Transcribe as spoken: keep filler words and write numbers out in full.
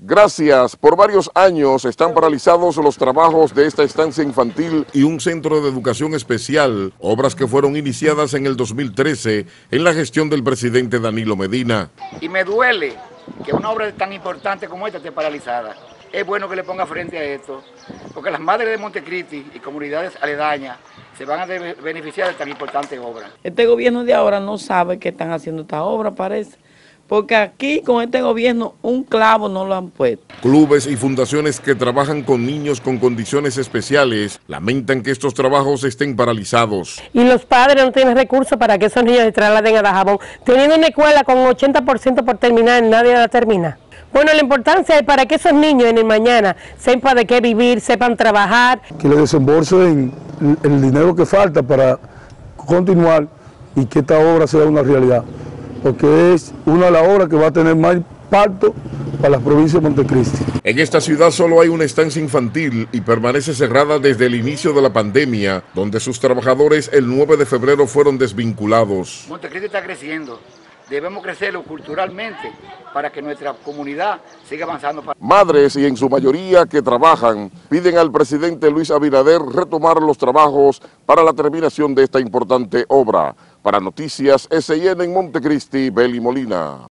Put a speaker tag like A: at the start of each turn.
A: Gracias. Por varios años están paralizados los trabajos de esta estancia infantil y un centro de educación especial, obras que fueron iniciadas en el dos mil trece en la gestión del presidente Danilo Medina.
B: Y me duele que una obra tan importante como esta esté paralizada. Es bueno que le ponga frente a esto, porque las madres de Montecristi y comunidades aledañas se van a beneficiar de tan importante obra.
C: Este gobierno de ahora no sabe que están haciendo esta obra, parece. Porque aquí con este gobierno un clavo no lo han puesto.
A: Clubes y fundaciones que trabajan con niños con condiciones especiales lamentan que estos trabajos estén paralizados.
D: Y los padres no tienen recursos para que esos niños se trasladen a Dajabón. Teniendo una escuela con ochenta por ciento por terminar, nadie la termina. Bueno, la importancia es para que esos niños en el mañana sepan de qué vivir, sepan trabajar.
E: Que le desembolsen el dinero que falta para continuar y que esta obra sea una realidad. Porque es una de las obras que va a tener más impacto para las provincias de Montecristi.
A: En esta ciudad solo hay una estancia infantil y permanece cerrada desde el inicio de la pandemia, donde sus trabajadores el nueve de febrero fueron desvinculados.
B: Montecristi está creciendo. Debemos crecerlo culturalmente para que nuestra comunidad siga avanzando.
A: Madres y en su mayoría que trabajan piden al presidente Luis Abinader retomar los trabajos para la terminación de esta importante obra. Para Noticias S I N en Montecristi, Beli Molina.